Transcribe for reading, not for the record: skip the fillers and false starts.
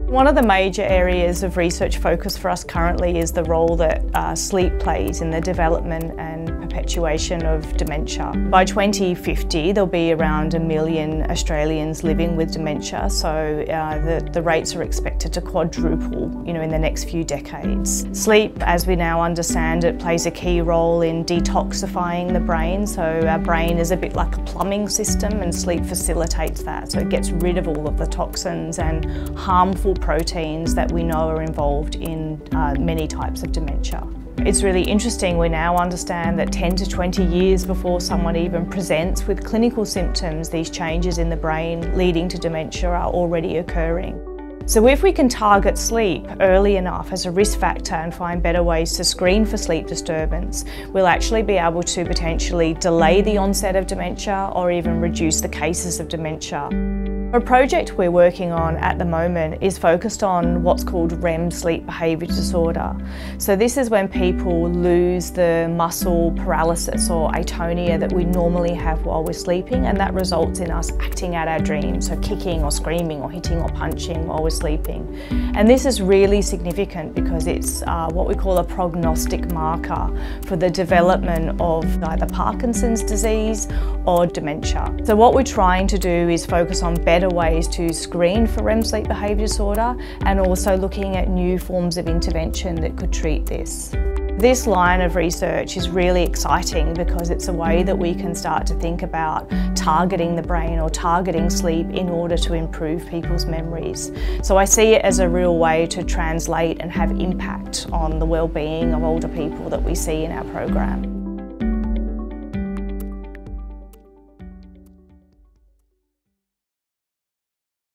One of the major areas of research focus for us currently is the role that sleep plays in the development and perpetuation of dementia. By 2050, there'll be around 1 million Australians living with dementia, so the rates are expected to quadruple, in the next few decades. Sleep, as we now understand it, plays a key role in detoxifying the brain. So our brain is a bit like a plumbing system, and sleep facilitates that. So it gets rid of all of the toxins and harmful proteins that we know are involved in many types of dementia. It's really interesting, we now understand that 10 to 20 years before someone even presents with clinical symptoms, these changes in the brain leading to dementia are already occurring. So if we can target sleep early enough as a risk factor and find better ways to screen for sleep disturbance, we'll actually be able to potentially delay the onset of dementia or even reduce the cases of dementia. A project we're working on at the moment is focused on what's called REM sleep behaviour disorder. So this is when people lose the muscle paralysis or atonia that we normally have while we're sleeping, and that results in us acting out our dreams, so kicking or screaming or hitting or punching while we're sleeping. And this is really significant because it's what we call a prognostic marker for the development of either Parkinson's disease or dementia. So what we're trying to do is focus on better ways to screen for REM sleep behaviour disorder and also looking at new forms of intervention that could treat this. This line of research is really exciting because it's a way that we can start to think about targeting the brain or targeting sleep in order to improve people's memories. So I see it as a real way to translate and have impact on the well-being of older people that we see in our program.